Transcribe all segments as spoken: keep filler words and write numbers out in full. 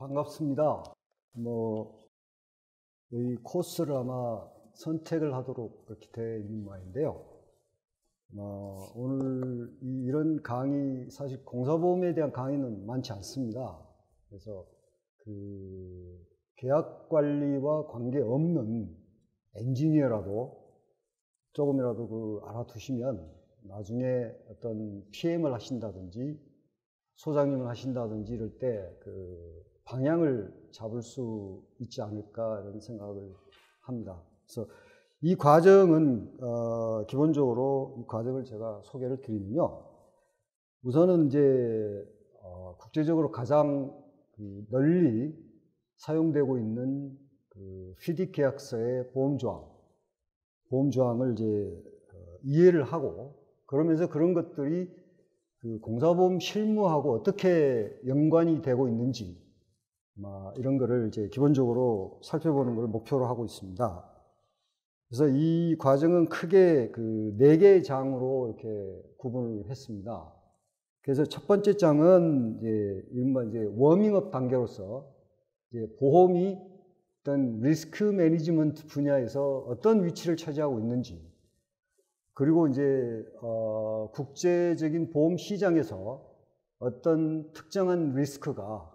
반갑습니다. 뭐, 이 코스를 아마 선택을 하도록 그렇게 되어 있는 모양인데요. 어, 오늘 이, 이런 강의, 사실 공사보험에 대한 강의는 많지 않습니다. 그래서 그 계약 관리와 관계없는 엔지니어라도 조금이라도 그 알아두시면 나중에 어떤 피엠을 하신다든지 소장님을 하신다든지 이럴 때 그 방향을 잡을 수 있지 않을까 이런 생각을 합니다. 그래서 이 과정은 어 기본적으로 이 과정을 제가 소개를 드리면요. 우선은 이제 어 국제적으로 가장 그 널리 사용되고 있는 그 피디 계약서의 보험 조항, 보험 조항을 이제 어 이해를 하고 그러면서 그런 것들이 그 공사보험 실무하고 어떻게 연관이 되고 있는지 이런 거를 이제 기본적으로 살펴보는 걸 목표로 하고 있습니다. 그래서 이 과정은 크게 그 네 개의 장으로 이렇게 구분을 했습니다. 그래서 첫 번째 장은 이제 이른바 이제 워밍업 단계로서 이제 보험이 어떤 리스크 매니지먼트 분야에서 어떤 위치를 차지하고 있는지, 그리고 이제 어 국제적인 보험 시장에서 어떤 특정한 리스크가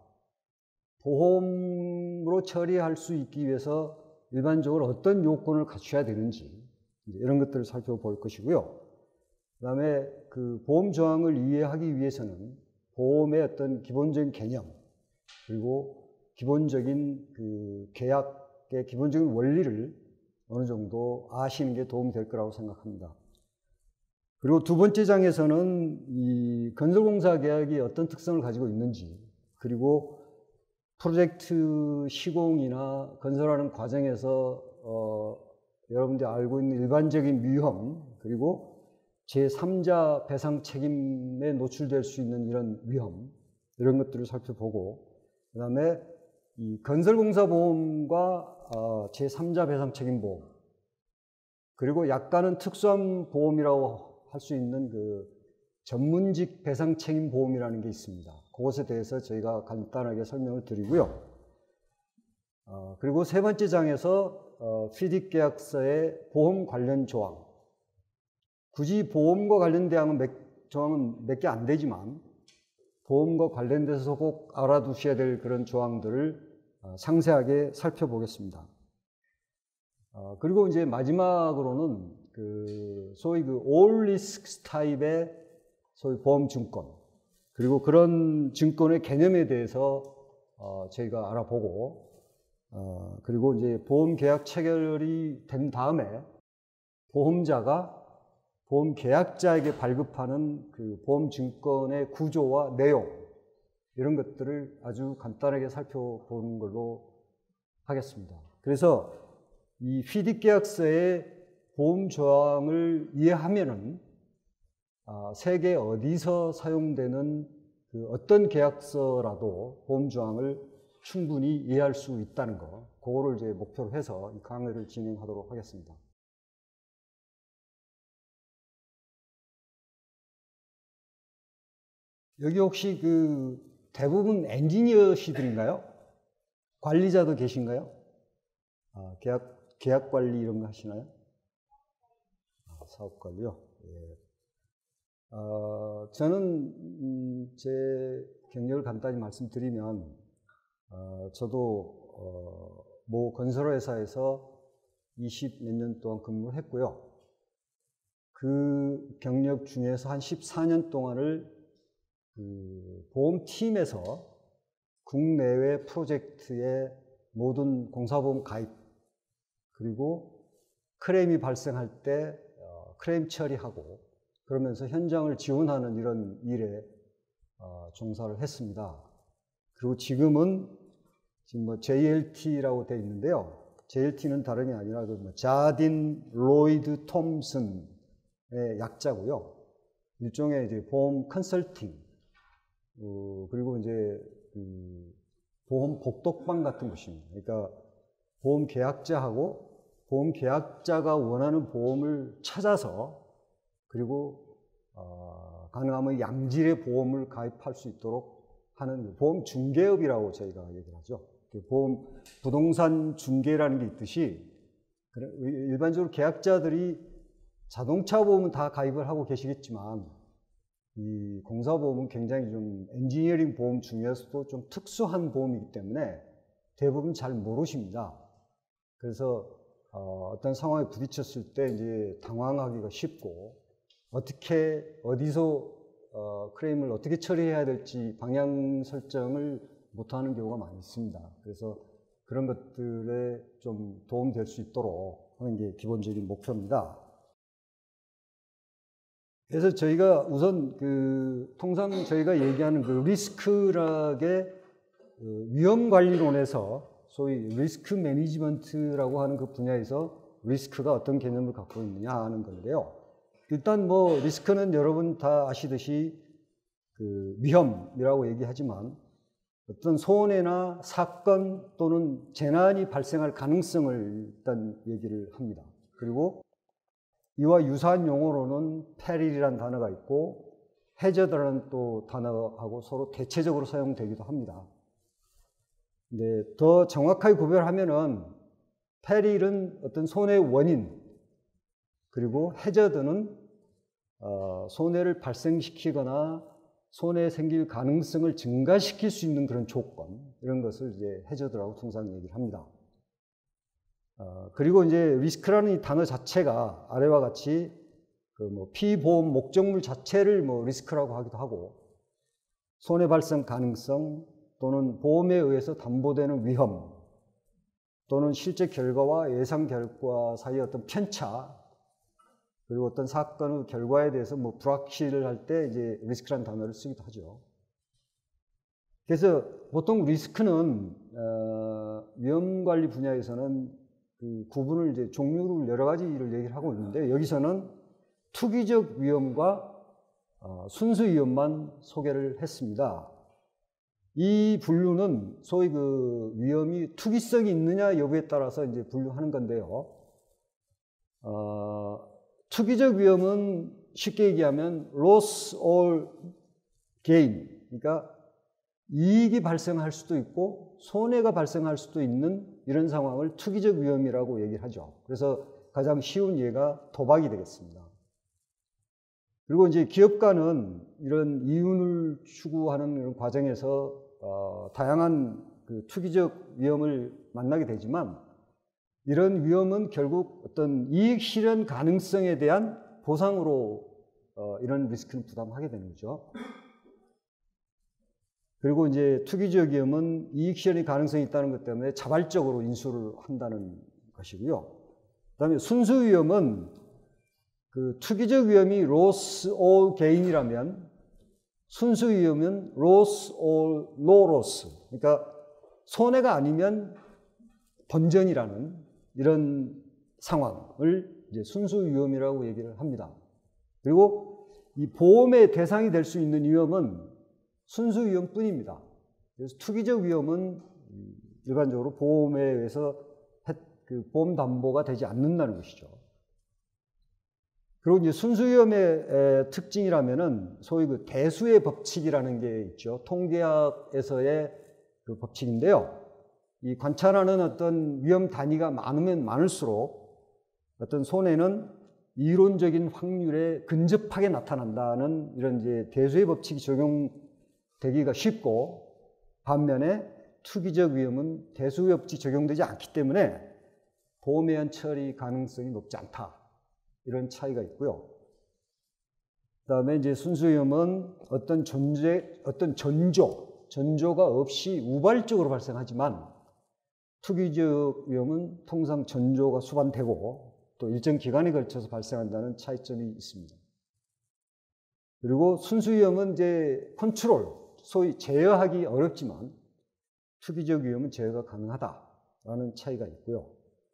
보험으로 처리할 수 있기 위해서 일반적으로 어떤 요건을 갖춰야 되는지 이런 것들을 살펴볼 것이고요. 그 다음에 그 보험 조항을 이해하기 위해서는 보험의 어떤 기본적인 개념, 그리고 기본적인 그 계약의 기본적인 원리를 어느 정도 아시는 게 도움이 될 거라고 생각합니다. 그리고 두 번째 장에서는 이 건설공사 계약이 어떤 특성을 가지고 있는지, 그리고 프로젝트 시공이나 건설하는 과정에서 어, 여러분들이 알고 있는 일반적인 위험, 그리고 제삼자 배상 책임에 노출될 수 있는 이런 위험, 이런 것들을 살펴보고, 그 다음에 이 건설공사 보험과 어, 제삼자 배상 책임 보험, 그리고 약간은 특수한 보험이라고 할 수 있는 그 전문직 배상 책임 보험이라는 게 있습니다. 그것에 대해서 저희가 간단하게 설명을 드리고요. 어, 그리고 세 번째 장에서 어, 피디 계약서의 보험 관련 조항. 굳이 보험과 관련된 몇, 조항은 몇 개 안 되지만 보험과 관련돼서 꼭 알아두셔야 될 그런 조항들을 어, 상세하게 살펴보겠습니다. 어, 그리고 이제 마지막으로는 그 소위 그 all risks 타입의 소위 보험 증권, 그리고 그런 증권의 개념에 대해서 어, 저희가 알아보고, 어, 그리고 이제 보험 계약 체결이 된 다음에 보험자가 보험 계약자에게 발급하는 그 보험 증권의 구조와 내용, 이런 것들을 아주 간단하게 살펴보는 걸로 하겠습니다. 그래서 이 피디 계약서의 보험 조항을 이해하면은 아, 세계 어디서 사용되는 그 어떤 계약서라도 보험 조항을 충분히 이해할 수 있다는 거, 그거를 이제 목표로 해서 이 강의를 진행하도록 하겠습니다. 여기 혹시 그 대부분 엔지니어시들인가요? 관리자도 계신가요? 아, 계약, 계약 관리 이런 거 하시나요? 아, 사업 관리요? 예. 어, 저는 음, 제 경력을 간단히 말씀드리면 어, 저도 어, 모 건설회사에서 이십 몇 년 동안 근무를 했고요. 그 경력 중에서 한 십사 년 동안을 그 보험팀에서 국내외 프로젝트의 모든 공사보험 가입, 그리고 클레임이 발생할 때 어, 클레임 처리하고 그러면서 현장을 지원하는 이런 일에 어, 종사를 했습니다. 그리고 지금은 지금 뭐 제이엘티라고 되어 있는데요. 제이엘티는 다름이 아니라 그 뭐 자딘 로이드 톰슨의 약자고요. 일종의 이제 보험 컨설팅, 어, 그리고 이제 그 보험 복덕방 같은 것입니다. 그러니까 보험 계약자하고 보험 계약자가 원하는 보험을 찾아서, 그리고 어, 가능하면 양질의 보험을 가입할 수 있도록 하는 보험 중개업이라고 저희가 얘기를 하죠. 보험 부동산 중개라는 게 있듯이 일반적으로 계약자들이 자동차 보험은 다 가입을 하고 계시겠지만 이 공사보험은 굉장히 좀 엔지니어링 보험 중에서도 좀 특수한 보험이기 때문에 대부분 잘 모르십니다. 그래서 어, 어떤 상황에 부딪혔을 때 이제 당황하기가 쉽고 어떻게 어디서 어, 클레임을 어떻게 처리해야 될지 방향 설정을 못하는 경우가 많이 있습니다. 그래서 그런 것들에 좀 도움될 수 있도록 하는 게 기본적인 목표입니다. 그래서 저희가 우선 그 통상 저희가 얘기하는 그 리스크락의 위험 관리론에서 소위 리스크 매니지먼트라고 하는 그 분야에서 리스크가 어떤 개념을 갖고 있느냐 하는 건데요. 일단 뭐 리스크는 여러분 다 아시듯이 그 위험이라고 얘기하지만 어떤 손해나 사건 또는 재난이 발생할 가능성을 일단 얘기를 합니다. 그리고 이와 유사한 용어로는 페릴이라는 단어가 있고 해저드라는 또 단어하고 서로 대체적으로 사용되기도 합니다. 근데 더 정확하게 구별하면은 페릴은 어떤 손해의 원인, 그리고 해저드는 어, 손해를 발생시키거나 손해 생길 가능성을 증가시킬 수 있는 그런 조건, 이런 것을 이제 해저드라고 통상 얘기를 합니다. 어, 그리고 이제 리스크라는 이 단어 자체가 아래와 같이 그 뭐 피보험 목적물 자체를 뭐 리스크라고 하기도 하고 손해 발생 가능성 또는 보험에 의해서 담보되는 위험 또는 실제 결과와 예상 결과 사이의 어떤 편차, 그리고 어떤 사건의 결과에 대해서 뭐 불확실을 할 때 이제 리스크라는 단어를 쓰기도 하죠. 그래서 보통 리스크는 어, 위험 관리 분야에서는 그 구분을 이제 종류를 여러 가지를 얘기를 하고 있는데 여기서는 투기적 위험과 어, 순수 위험만 소개를 했습니다. 이 분류는 소위 그 위험이 투기성이 있느냐 여부에 따라서 이제 분류하는 건데요. 어, 투기적 위험은 쉽게 얘기하면 loss or gain, 그러니까 이익이 발생할 수도 있고 손해가 발생할 수도 있는 이런 상황을 투기적 위험이라고 얘기를 하죠. 그래서 가장 쉬운 예가 도박이 되겠습니다. 그리고 이제 기업가는 이런 이윤을 추구하는 이런 과정에서 어, 다양한 그 투기적 위험을 만나게 되지만 이런 위험은 결국 어떤 이익 실현 가능성에 대한 보상으로 어, 이런 리스크는 부담하게 되는 거죠. 그리고 이제 투기적 위험은 이익 실현의 가능성이 있다는 것 때문에 자발적으로 인수를 한다는 것이고요. 그 다음에 순수 위험은 그 투기적 위험이 loss or gain이라면 순수 위험은 loss or no loss, 그러니까 손해가 아니면 번전이라는 이런 상황을 이제 순수 위험이라고 얘기를 합니다. 그리고 이 보험의 대상이 될 수 있는 위험은 순수 위험뿐입니다. 그래서 투기적 위험은 일반적으로 보험에 의해서 그 보험 담보가 되지 않는다는 것이죠. 그리고 이제 순수 위험의 특징이라면은 소위 그 대수의 법칙이라는 게 있죠. 통계학에서의 그 법칙인데요. 이 관찰하는 어떤 위험 단위가 많으면 많을수록 어떤 손해는 이론적인 확률에 근접하게 나타난다는 이런 이제 대수의 법칙이 적용되기가 쉽고, 반면에 투기적 위험은 대수의 법칙이 적용되지 않기 때문에 보험에 의한 처리 가능성이 높지 않다. 이런 차이가 있고요. 그 다음에 이제 순수 위험은 어떤 존재, 어떤 전조, 전조가 없이 우발적으로 발생하지만 투기적 위험은 통상 전조가 수반되고 또 일정 기간에 걸쳐서 발생한다는 차이점이 있습니다. 그리고 순수 위험은 이제 컨트롤, 소위 제어하기 어렵지만 투기적 위험은 제어가 가능하다라는 차이가 있고요.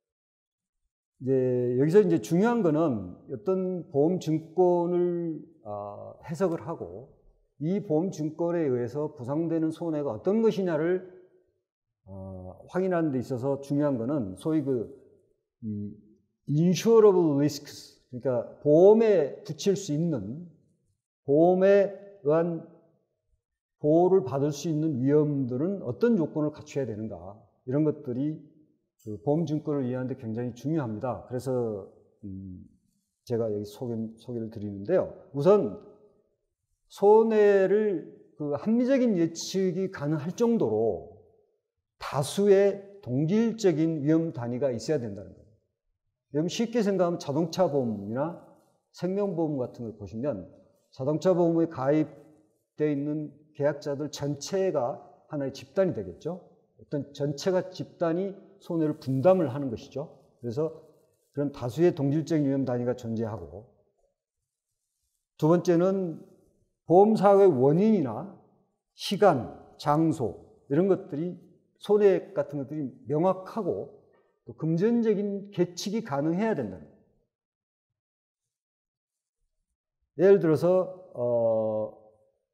이제 여기서 이제 중요한 거는 어떤 보험 증권을 어, 해석을 하고 이 보험 증권에 의해서 부상되는 손해가 어떤 것이냐를 어, 확인하는 데 있어서 중요한 거는 소위 그 이 insurable risks, 그러니까 보험에 붙일 수 있는 보험에 의한 보호를 받을 수 있는 위험들은 어떤 요건을 갖춰야 되는가, 이런 것들이 그 보험증권을 이해하는 데 굉장히 중요합니다. 그래서 음 제가 여기 소개, 소개를 드리는데요. 우선 손해를 그 합리적인 예측이 가능할 정도로 다수의 동질적인 위험 단위가 있어야 된다는 거예요. 여러분 쉽게 생각하면 자동차 보험이나 생명보험 같은 걸 보시면 자동차 보험에 가입되어 있는 계약자들 전체가 하나의 집단이 되겠죠. 어떤 전체가 집단이 손해를 분담을 하는 것이죠. 그래서 그런 다수의 동질적인 위험 단위가 존재하고, 두 번째는 보험사고의 원인이나 시간, 장소 이런 것들이 손해 같은 것들이 명확하고 또 금전적인 계측이 가능해야 된다는 거예요. 예를 들어서 어,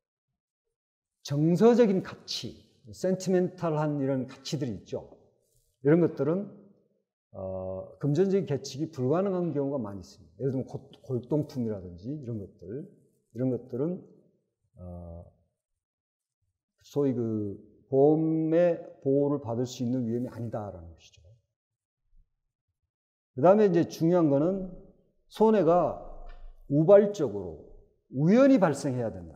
정서적인 가치, 센티멘탈한 이런 가치들이 있죠. 이런 것들은 어, 금전적인 계측이 불가능한 경우가 많이 있습니다. 예를 들면 골동품이라든지 이런 것들, 이런 것들은 어, 소위 그 보험의 보호를 받을 수 있는 위험이 아니다라는 것이죠. 그 다음에 이제 중요한 거는 손해가 우발적으로 우연히 발생해야 된다.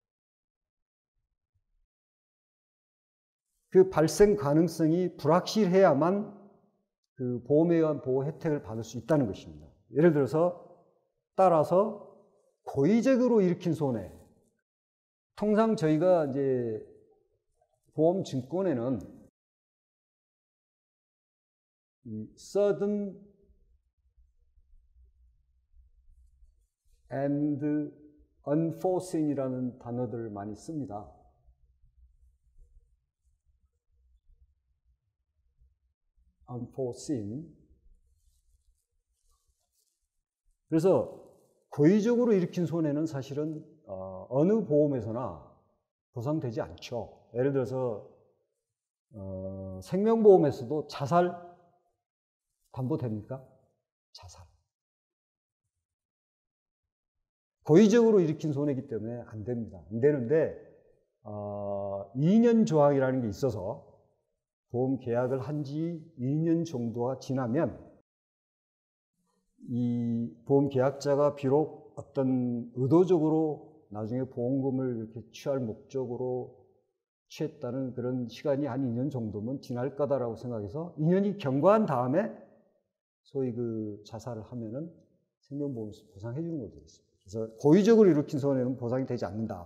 그 발생 가능성이 불확실해야만 그 보험에 의한 보호 혜택을 받을 수 있다는 것입니다. 예를 들어서 따라서 고의적으로 일으킨 손해. 통상 저희가 이제 보험 증권에는 이 sudden and unforeseen이라는 단어들을 많이 씁니다. unforeseen. 그래서 고의적으로 일으킨 손해는 사실은 어, 어느 보험에서나 보상되지 않죠. 예를 들어서 어, 생명보험에서도 자살 담보됩니까? 자살. 고의적으로 일으킨 손해이기 때문에 안 됩니다. 안 되는데 어, 이 년 조항이라는 게 있어서 보험 계약을 한 지 이 년 정도가 지나면 이 보험 계약자가 비록 어떤 의도적으로 나중에 보험금을 이렇게 취할 목적으로 취했다는 그런 시간이 한 이 년 정도면 지날 거다라고 생각해서 이 년이 경과한 다음에 소위 그 자살을 하면은 생명보험에서 보상해 주는 걸로 되어 있습니다. 그래서 고의적으로 일으킨 손해는 보상이 되지 않는다.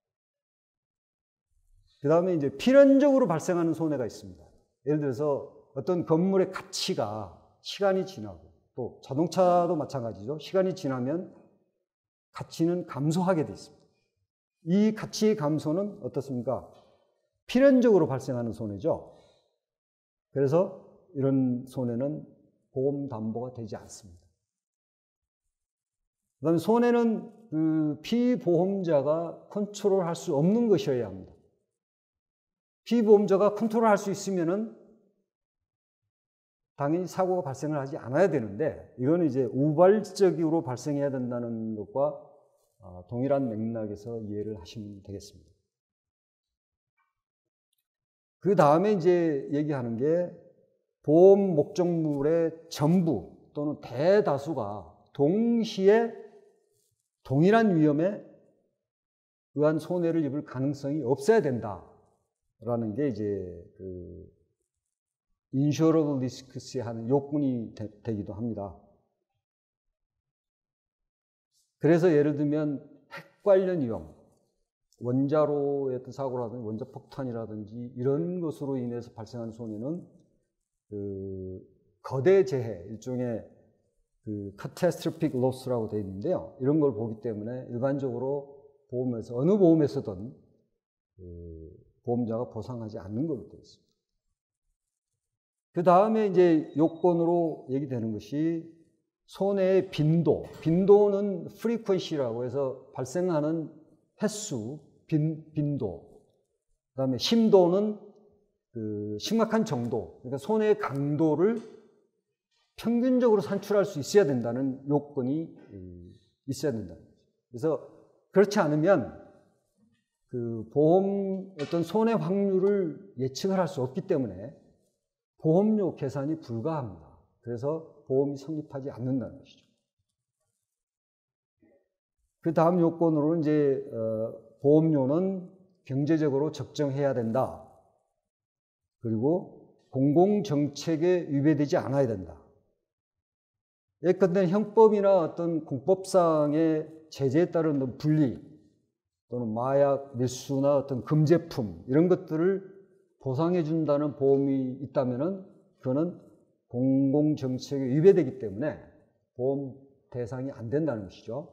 그 다음에 이제 필연적으로 발생하는 손해가 있습니다. 예를 들어서 어떤 건물의 가치가 시간이 지나고, 또 자동차도 마찬가지죠. 시간이 지나면 가치는 감소하게 되어 있습니다. 이 가치의 감소는 어떻습니까? 필연적으로 발생하는 손해죠. 그래서 이런 손해는 보험 담보가 되지 않습니다. 그 다음에 손해는 그 피보험자가 컨트롤할 수 없는 것이어야 합니다. 피보험자가 컨트롤할 수 있으면은 당연히 사고가 발생을 하지 않아야 되는데, 이거는 이제 우발적으로 발생해야 된다는 것과 동일한 맥락에서 이해를 하시면 되겠습니다. 그 다음에 이제 얘기하는 게 보험 목적물의 전부 또는 대다수가 동시에 동일한 위험에 의한 손해를 입을 가능성이 없어야 된다라는 게 이제 그 insurable risks에 하는 요건이 되, 되기도 합니다. 그래서 예를 들면 핵 관련 위험, 원자로의 어떤 사고라든지 원자폭탄이라든지 이런 것으로 인해서 발생한 손해는 그 거대 재해, 일종의 그 catastrophic loss라고 되어 있는데요. 이런 걸 보기 때문에 일반적으로 보험에서 어느 보험에서든 그 보험자가 보상하지 않는 걸로 되어 있습니다. 그 다음에 이제 요건으로 얘기되는 것이 손해의 빈도. 빈도는 frequency라고 해서 발생하는 횟수, 빈, 빈도. 그 다음에 심도는 그 심각한 정도. 그러니까 손해의 강도를 평균적으로 산출할 수 있어야 된다는 요건이 있어야 된다는 거죠. 그래서 그렇지 않으면 그 보험 어떤 손해 확률을 예측을 할 수 없기 때문에 보험료 계산이 불가합니다. 그래서 보험이 성립하지 않는다는 것이죠. 그 다음 요건으로는 이제 어, 보험료는 경제적으로 적정해야 된다. 그리고 공공정책에 위배되지 않아야 된다. 예컨대 형법이나 어떤 공법상의 제재에 따른 분리 또는 마약, 밀수나 어떤 금제품 이런 것들을 보상해 준다는 보험이 있다면은 그거는 공공정책에 위배되기 때문에 보험 대상이 안 된다는 것이죠.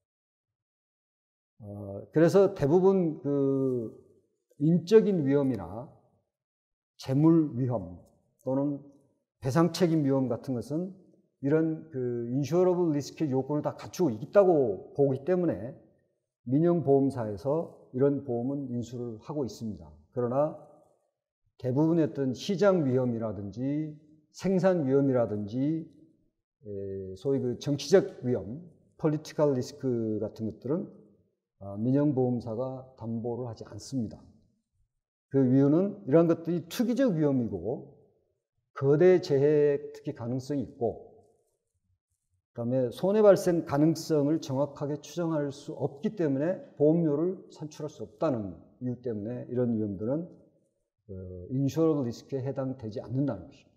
어, 그래서 대부분 그 인적인 위험이나 재물 위험 또는 배상 책임 위험 같은 것은 이런 그 인슈어러블 리스크 요건을 다 갖추고 있다고 보기 때문에 민영보험사에서 이런 보험은 인수를 하고 있습니다. 그러나 대부분의 어떤 시장 위험이라든지 생산 위험이라든지 소위 그 정치적 위험, 폴리티컬 리스크 같은 것들은 민영보험사가 담보를 하지 않습니다. 그 이유는 이러한 것들이 투기적 위험이고 거대 재해 특히 가능성이 있고 그다음에 손해 발생 가능성을 정확하게 추정할 수 없기 때문에 보험료를 산출할 수 없다는 이유 때문에 이런 위험들은 인슈어러블 리스크에 해당되지 않는다는 것입니다.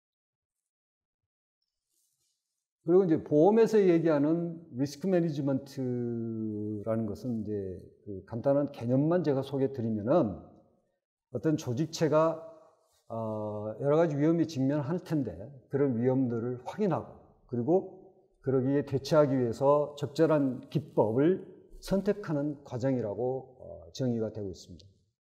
그리고 이제 보험에서 얘기하는 리스크 매니지먼트라는 것은 이제 그 간단한 개념만 제가 소개해 드리면은 어떤 조직체가 어 여러 가지 위험에 직면할 텐데 그런 위험들을 확인하고 그리고 그러기에 대처하기 위해서 적절한 기법을 선택하는 과정이라고 정의가 되고 있습니다.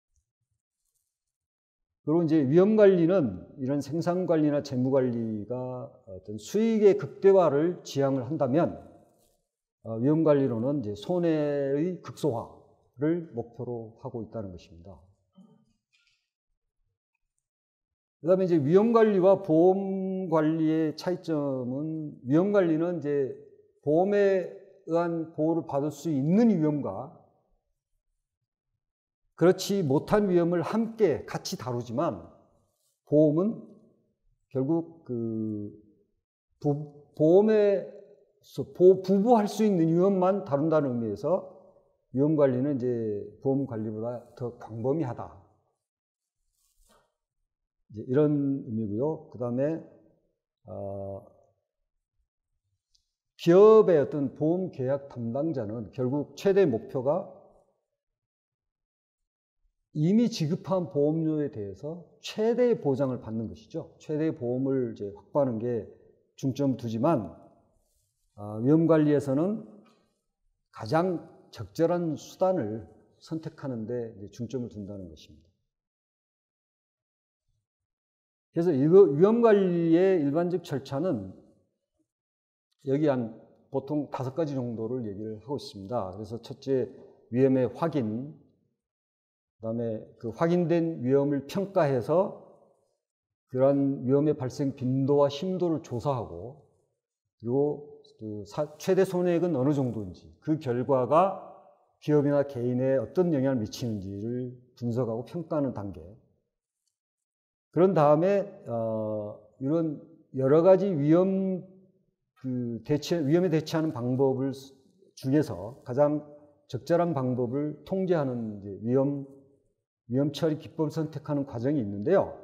그리고 이제 위험 관리는 이런 생산 관리나 재무 관리가 어떤 수익의 극대화를 지향을 한다면 위험 관리로는 이제 손해의 극소화를 목표로 하고 있다는 것입니다. 그다음에 이제 위험 관리와 보험 관리의 차이점은 위험 관리는 이제 보험에 의한 보호를 받을 수 있는 위험과 그렇지 못한 위험을 함께 같이 다루지만 보험은 결국 그 부, 보험에 보, 부부할 수 있는 위험만 다룬다는 의미에서 위험 관리는 이제 보험 관리보다 더 광범위하다. 이제 이런 의미고요. 그 다음에 어, 기업의 어떤 보험 계약 담당자는 결국 최대 목표가 이미 지급한 보험료에 대해서 최대의 보장을 받는 것이죠. 최대의 보험을 이제 확보하는 게 중점을 두지만 어, 위험 관리에서는 가장 적절한 수단을 선택하는 데 이제 중점을 둔다는 것입니다. 그래서 위험 관리의 일반적 절차는 여기 한 보통 다섯 가지 정도를 얘기를 하고 있습니다. 그래서 첫째, 위험의 확인, 그다음에 그 확인된 위험을 평가해서 그러한 위험의 발생 빈도와 심도를 조사하고 그리고 그 최대 손해액은 어느 정도인지 그 결과가 기업이나 개인에 어떤 영향을 미치는지를 분석하고 평가하는 단계. 그런 다음에 어, 이런 여러 가지 위험 그 대체 위험에 대처하는 방법을 중에서 가장 적절한 방법을 통제하는 이제 위험 위험 처리 기법을 선택하는 과정이 있는데요.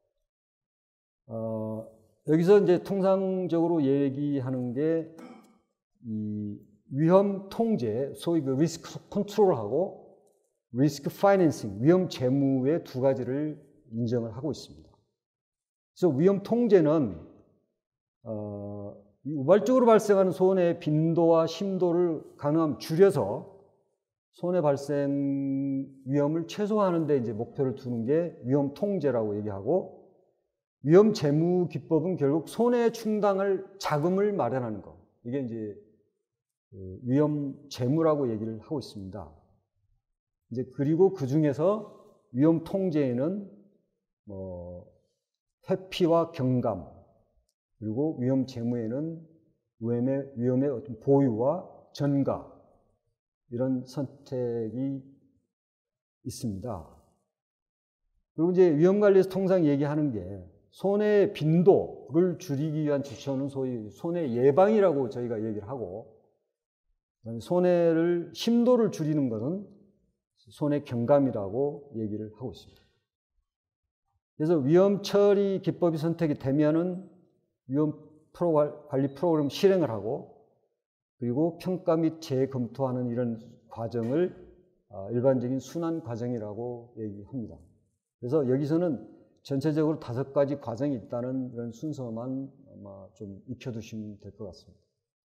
어, 여기서 이제 통상적으로 얘기하는 게 이 위험 통제, 소위 그 리스크 컨트롤하고 리스크 파이낸싱, 위험 재무의 두 가지를 인정을 하고 있습니다. 그래서 위험 통제는 어, 우발적으로 발생하는 손해의 빈도와 심도를 가능하면 줄여서 손해 발생 위험을 최소화하는 데 이제 목표를 두는 게 위험 통제라고 얘기하고 위험 재무 기법은 결국 손해 충당할 자금을 마련하는 거. 이게 이제 위험 재무라고 얘기를 하고 있습니다. 이제 그리고 그 중에서 위험 통제에는 뭐 회피와 경감 그리고 위험 재무에는 위험의 위험의 어떤 보유와 전가 이런 선택이 있습니다. 그리고 이제 위험관리에서 통상 얘기하는 게 손해 빈도를 줄이기 위한 조처는 소위 손해 예방이라고 저희가 얘기를 하고, 그다음에 손해를 심도를 줄이는 것은 손해 경감이라고 얘기를 하고 있습니다. 그래서 위험 처리 기법이 선택이 되면은 위험 프로 관리 프로그램 실행을 하고, 그리고 평가 및 재검토하는 이런 과정을 일반적인 순환 과정이라고 얘기합니다. 그래서 여기서는 전체적으로 다섯 가지 과정이 있다는 이런 순서만 아마 좀 익혀두시면 될 것 같습니다.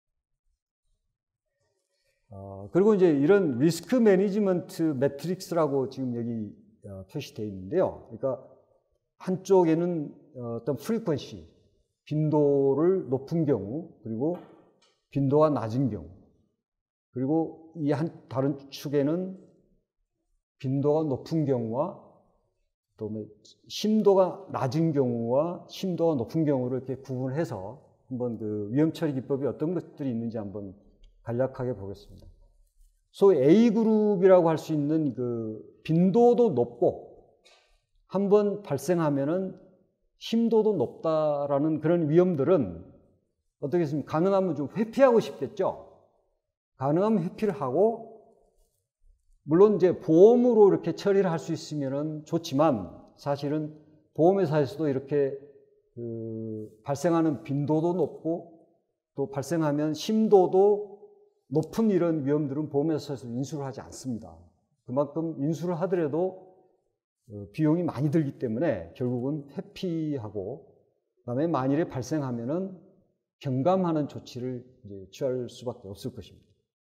어, 그리고 이제 이런 리스크 매니지먼트 매트릭스라고 지금 여기 어, 표시되어 있는데요. 그러니까 한쪽에는 어떤 프리퀀시, 빈도를 높은 경우, 그리고 빈도가 낮은 경우, 그리고 이 한 다른 축에는 빈도가 높은 경우와 또 심도가 낮은 경우와 심도가 높은 경우를 이렇게 구분해서 한번 그 위험 처리 기법이 어떤 것들이 있는지 한번 간략하게 보겠습니다. 소위 A 그룹이라고 할 수 있는 그 빈도도 높고 한번 발생하면은 심도도 높다라는 그런 위험들은 어떻게 했습니까? 가능하면 좀 회피하고 싶겠죠. 가능하면 회피를 하고, 물론 이제 보험으로 이렇게 처리를 할 수 있으면은 좋지만 사실은 보험회사에서도 이렇게 그 발생하는 빈도도 높고 또 발생하면 심도도 높은 이런 위험들은 보험회사에서 인수를 하지 않습니다. 그만큼 인수를 하더라도 비용이 많이 들기 때문에 결국은 회피하고, 그다음에 만일에 발생하면은 경감하는 조치를 이제 취할 수밖에 없을 것입니다.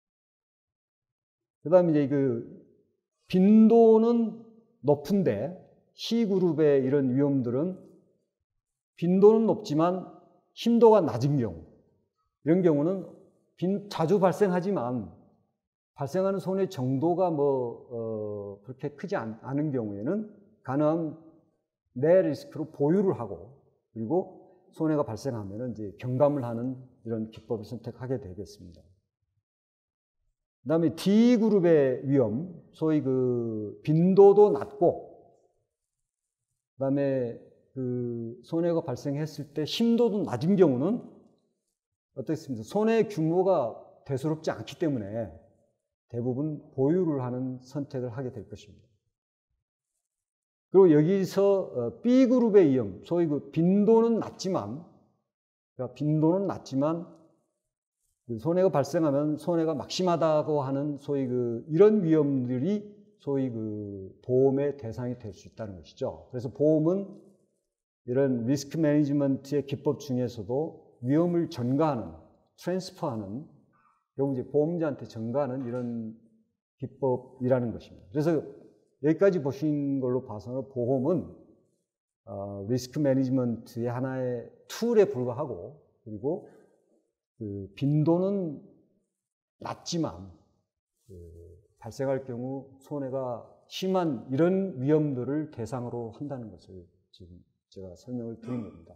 그 다음에 이제 그 빈도는 높은데 C그룹의 이런 위험들은 빈도는 높지만 심도가 낮은 경우, 이런 경우는 빈, 자주 발생하지만 발생하는 손해 정도가 뭐 어, 그렇게 크지 않, 않은 경우에는 가능한 내 리스크로 보유를 하고, 그리고 손해가 발생하면 이제 경감을 하는 이런 기법을 선택하게 되겠습니다. 그 다음에 D그룹의 위험, 소위 그 빈도도 낮고, 그 다음에 그 손해가 발생했을 때 심도도 낮은 경우는 어떻습니까? 손해 규모가 대수롭지 않기 때문에 대부분 보유를 하는 선택을 하게 될 것입니다. 그리고 여기서 B그룹의 위험, 소위 그 빈도는 낮지만, 그러니까 빈도는 낮지만 손해가 발생하면 손해가 막심하다고 하는 소위 그 이런 위험들이 소위 그 보험의 대상이 될 수 있다는 것이죠. 그래서 보험은 이런 리스크 매니지먼트의 기법 중에서도 위험을 전가하는, 트랜스퍼하는, 결국 이제 보험자한테 전가하는 이런 기법이라는 것입니다. 그래서 여기까지 보신 걸로 봐서는 보험은 어, 리스크 매니지먼트의 하나의 툴에 불과하고, 그리고 그 빈도는 낮지만 그 발생할 경우 손해가 심한 이런 위험들을 대상으로 한다는 것을 지금 제가 설명을 드린 겁니다.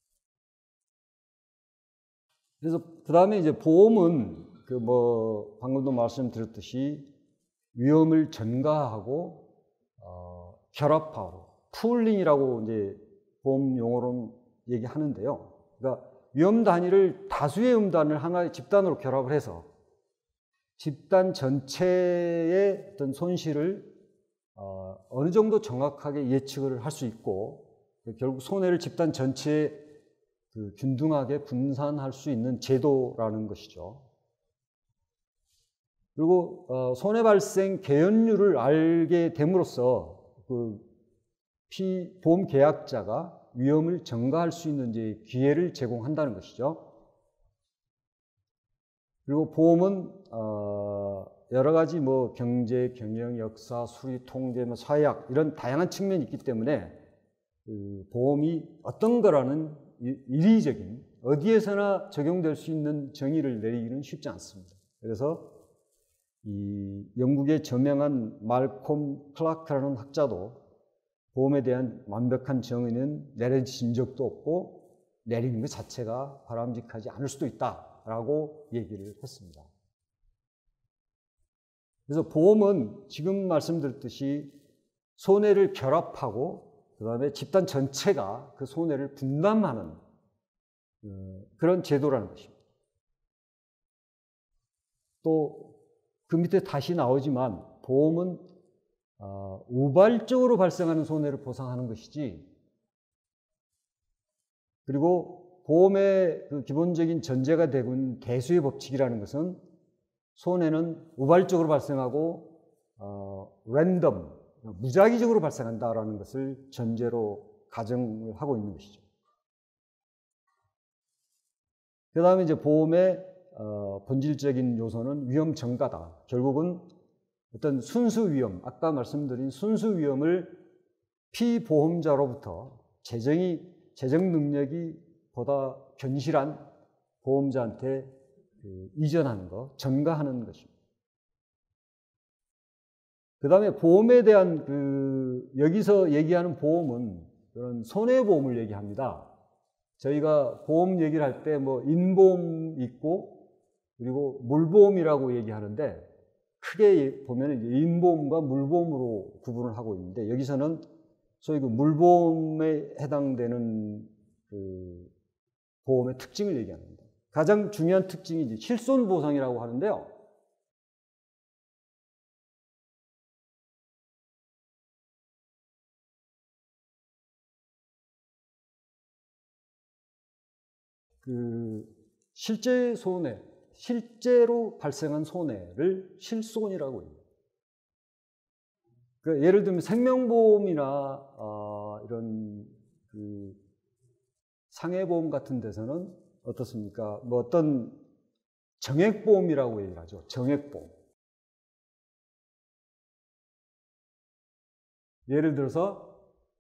그래서 그 다음에 이제 보험은 그 뭐 방금도 말씀드렸듯이 위험을 전가하고 어, 결합하고 풀링이라고 이제 보험 용어로는 얘기하는데요. 그러니까 위험 단위를 다수의 음단을 하나의 집단으로 결합을 해서 집단 전체의 어떤 손실을 어, 어느 정도 정확하게 예측을 할 수 있고, 결국 손해를 집단 전체에 그 균등하게 분산할 수 있는 제도라는 것이죠. 그리고 어, 손해 발생 개연율을 알게 됨으로써 그 피, 보험 계약자가 위험을 전가할 수 있는 이제 기회를 제공한다는 것이죠. 그리고 보험은 어, 여러 가지 뭐 경제, 경영, 역사, 수리, 통계, 뭐 사회학 이런 다양한 측면이 있기 때문에 그 보험이 어떤 거라는 인위적인 어디에서나 적용될 수 있는 정의를 내리기는 쉽지 않습니다. 그래서 이 영국의 저명한 말콤 클라크라는 학자도 보험에 대한 완벽한 정의는 내려진 적도 없고 내리는 것 자체가 바람직하지 않을 수도 있다라고 얘기를 했습니다. 그래서 보험은 지금 말씀드렸듯이 손해를 결합하고 그 다음에 집단 전체가 그 손해를 분담하는 그런 제도라는 것입니다. 또 그 밑에 다시 나오지만 보험은 우발적으로 발생하는 손해를 보상하는 것이지, 그리고 보험의 그 기본적인 전제가 되고 있는 개수의 법칙이라는 것은 손해는 우발적으로 발생하고 어, 랜덤, 무작위적으로 발생한다라는 것을 전제로 가정을 하고 있는 것이죠. 그 다음에 이제 보험의 어, 본질적인 요소는 위험 증가다. 결국은 어떤 순수 위험, 아까 말씀드린 순수 위험을 피보험자로부터 재정이, 재정 능력이 보다 견실한 보험자한테 그 이전하는 것, 전가하는 것입니다. 그 다음에 보험에 대한 그, 여기서 얘기하는 보험은 그런 손해보험을 얘기합니다. 저희가 보험 얘기를 할 때 뭐 인보험 있고, 그리고 물보험이라고 얘기하는데, 크게 보면 이제 인보험과 물보험으로 구분을 하고 있는데, 여기서는 소위 그 물보험에 해당되는 그 보험의 특징을 얘기합니다. 가장 중요한 특징이 이제 실손보상이라고 하는데요. 그 실제 손해, 실제로 발생한 손해를 실손이라고 해요. 그 예를 들면 생명보험이나 어, 이런 그 상해보험 같은 데서는 어떻습니까? 뭐 어떤 정액보험이라고 얘기를 하죠. 정액보험. 예를 들어서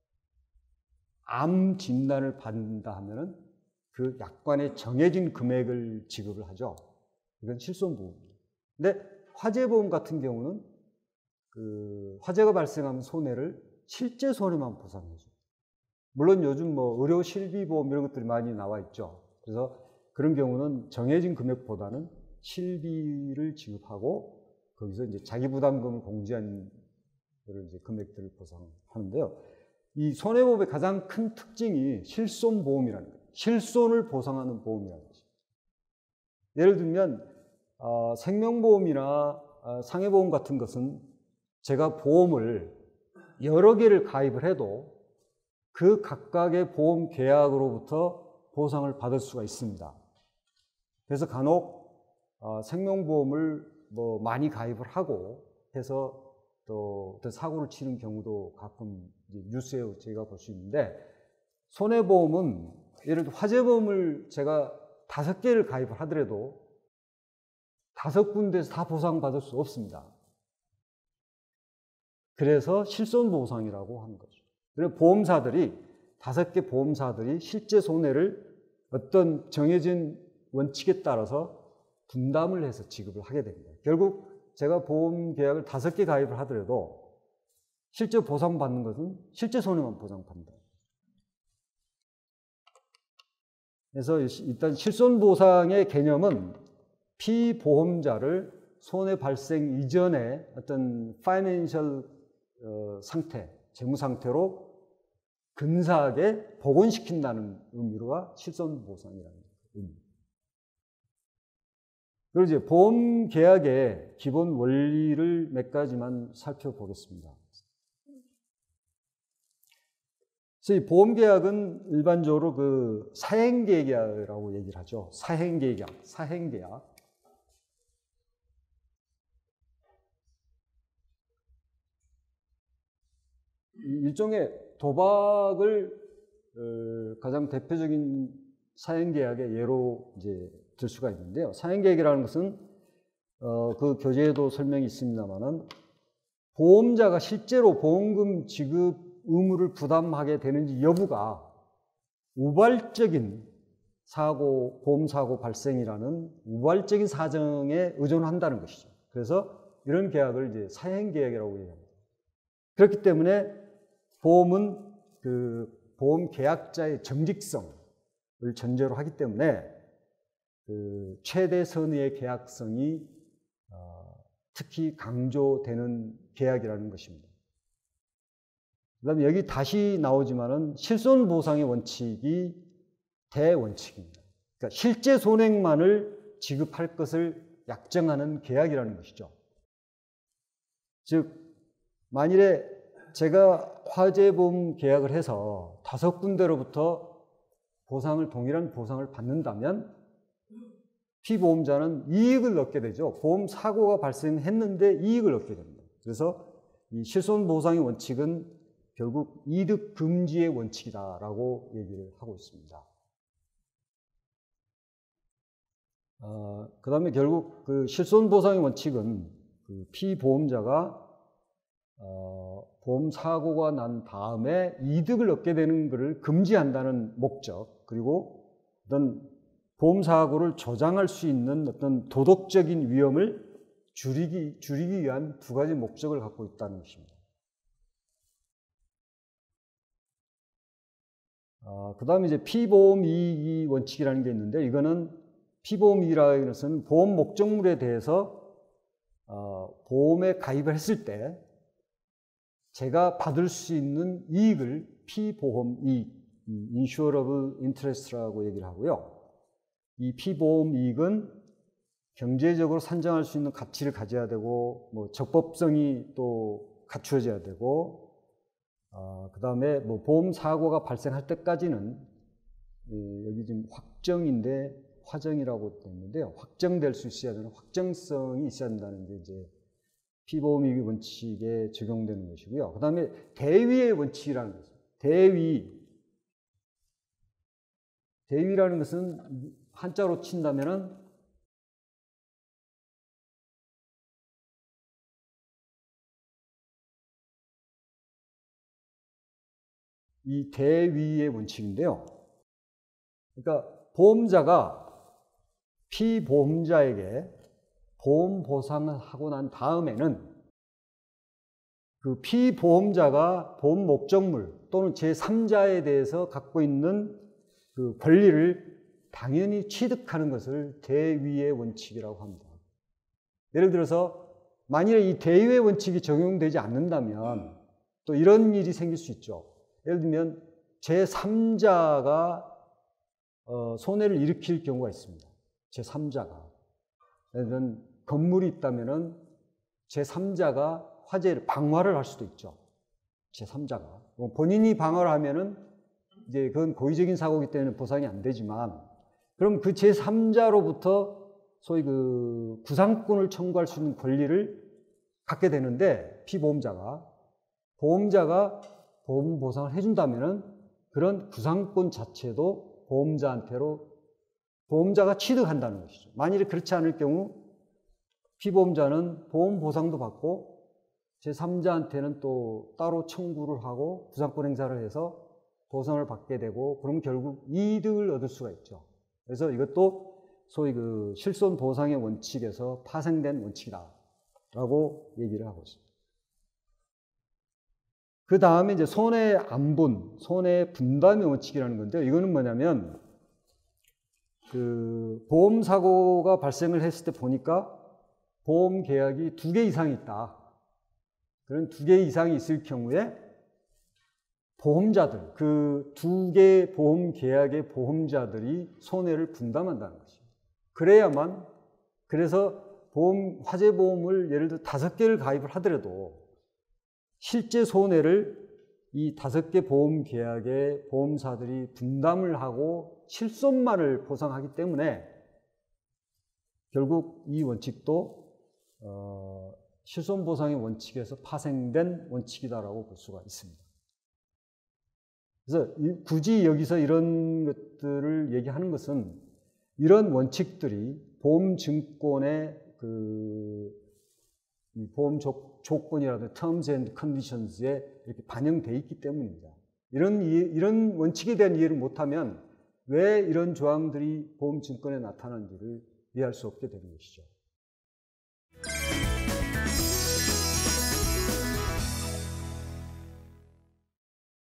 암 진단을 받는다 하면은 그 약관에 정해진 금액을 지급을 하죠. 이건 실손보험입니다. 근데 화재보험 같은 경우는 그 화재가 발생하면 손해를 실제 손해만 보상해줘요. 물론 요즘 뭐 의료 실비보험 이런 것들이 많이 나와 있죠. 그래서 그런 경우는 정해진 금액보다는 실비를 지급하고 거기서 이제 자기 부담금을 공제한 이제 금액들을 보상하는데요. 이 손해보험의 가장 큰 특징이 실손보험이라는 거예요. 실손을 보상하는 보험이라는 거죠. 예를 들면 어, 생명보험이나 어, 상해보험 같은 것은 제가 보험을 여러 개를 가입을 해도 그 각각의 보험 계약으로부터 보상을 받을 수가 있습니다. 그래서 간혹 어, 생명보험을 뭐 많이 가입을 하고 해서 또 어떤 사고를 치는 경우도 가끔 이제 뉴스에 제가 볼 수 있는데, 손해보험은 예를 들어 화재보험을 제가 다섯 개를 가입을 하더라도 다섯 군데에서 다 보상받을 수 없습니다. 그래서 실손보상이라고 하는 거죠. 그래서 보험사들이, 다섯 개 보험사들이 실제 손해를 어떤 정해진 원칙에 따라서 분담을 해서 지급을 하게 됩니다. 결국 제가 보험 계약을 다섯 개 가입을 하더라도 실제 보상받는 것은 실제 손해만 보상받는다. 그래서 일단 실손보상의 개념은 피보험자를 손해 발생 이전의 어떤 파이낸셜 어, 상태, 재무 상태로 근사하게 복원시킨다는 의미로가 실손보상이라는 의미입니다. 그리고 이제 보험 계약의 기본 원리를 몇 가지만 살펴보겠습니다. 그래서 이 보험 계약은 일반적으로 그 사행계약이라고 얘기를 하죠. 사행계약, 사행계약. 일종의 도박을 어, 가장 대표적인 사행계약의 예로 이제 들 수가 있는데요. 사행계약이라는 것은 어, 그 교재에도 설명이 있습니다만은 보험자가 실제로 보험금 지급 의무를 부담하게 되는지 여부가 우발적인 사고, 보험사고 발생이라는 우발적인 사정에 의존한다는 것이죠. 그래서 이런 계약을 이제 사행계약이라고 얘기합니다. 그렇기 때문에 보험은 그 보험 계약자의 정직성을 전제로 하기 때문에 그 최대 선의의 계약성이 어, 특히 강조되는 계약이라는 것입니다. 그다음에 여기 다시 나오지만은 실손 보상의 원칙이 대원칙입니다. 그러니까 실제 손해만을 지급할 것을 약정하는 계약이라는 것이죠. 즉 만일에 제가 화재보험 계약을 해서 다섯 군데로부터 보상을 동일한 보상을 받는다면 피보험자는 이익을 얻게 되죠. 보험 사고가 발생했는데 이익을 얻게 됩니다. 그래서 이 실손 보상의 원칙은 결국 이득 금지의 원칙이다라고 얘기를 하고 있습니다. 어, 그 다음에 결국 그 실손 보상의 원칙은 그 피보험자가 어, 보험 사고가 난 다음에 이득을 얻게 되는 것을 금지한다는 목적, 그리고 어떤 보험 사고를 조장할 수 있는 어떤 도덕적인 위험을 줄이기, 줄이기 위한 두 가지 목적을 갖고 있다는 것입니다. 어, 그 다음에 이제 피보험 이익 원칙이라는 게 있는데, 이거는 피보험 이익이라는 것은 보험 목적물에 대해서 어, 보험에 가입을 했을 때 제가 받을 수 있는 이익을 피보험 이익, insurable interest라고 얘기를 하고요. 이 피보험 이익은 경제적으로 산정할 수 있는 가치를 가져야 되고, 뭐 적법성이 또 갖추어져야 되고, 어, 그 다음에 뭐 보험 사고가 발생할 때까지는 예, 여기 지금 확정인데 화정이라고 되어 있는데요. 확정될 수 있어야 되는 확정성이 있어야 된다는 게 이제 피보험 이익 원칙에 적용되는 것이고요. 그 다음에 대위의 원칙이라는 것입니다. 대위. 대위라는 것은 한자로 친다면은 이 대위의 원칙인데요. 그러니까 보험자가 피보험자에게 보험 보상을 하고 난 다음에는 그 피보험자가 보험 목적물 또는 제삼자에 대해서 갖고 있는 그 권리를 당연히 취득하는 것을 대위의 원칙이라고 합니다. 예를 들어서 만일에 이 대위의 원칙이 적용되지 않는다면 또 이런 일이 생길 수 있죠. 예를 들면 제삼자가 어, 손해를 일으킬 경우가 있습니다. 제삼자가. 예를 들면 건물이 있다면은 제삼자가 화재를 방화를 할 수도 있죠. 제삼자가. 뭐 본인이 방화를 하면은 이제 그건 고의적인 사고이기 때문에 보상이 안 되지만, 그럼 그 제삼자로부터 소위 그 구상권을 청구할 수 있는 권리를 갖게 되는데, 피보험자가 보험자가 보험 보상을 해준다면은 그런 구상권 자체도 보험자한테로 보험자가 취득한다는 것이죠. 만일에 그렇지 않을 경우 피보험자는 보험 보상도 받고 제삼자한테는 또 따로 청구를 하고 구상권 행사를 해서 보상을 받게 되고, 그럼 결국 이득을 얻을 수가 있죠. 그래서 이것도 소위 그 실손 보상의 원칙에서 파생된 원칙이다라고 얘기를 하고 있습니다. 그 다음에 이제 손해 안분, 손해 분담의 원칙이라는 건데요. 이거는 뭐냐면 그 보험 사고가 발생을 했을 때 보니까 보험 계약이 두 개 이상이 있다. 그런 두 개 이상이 있을 경우에 보험자들, 그 두 개 보험 계약의 보험자들이 손해를 분담한다는 것입니다. 그래야만, 그래서 보험, 화재보험을 예를 들어 다섯 개를 가입을 하더라도 실제 손해를 이 다섯 개 보험 계약의 보험사들이 분담을 하고 실손만을 보상하기 때문에 결국 이 원칙도 어, 실손보상의 원칙에서 파생된 원칙이다라고 볼 수가 있습니다. 그래서 굳이 여기서 이런 것들을 얘기하는 것은 이런 원칙들이 보험증권의 그 보험 조, 조건이라든지 terms and conditions에 이렇게 반영되어 있기 때문입니다. 이런, 이런 원칙에 대한 이해를 못하면 왜 이런 조항들이 보험증권에 나타나는지를 이해할 수 없게 되는 것이죠.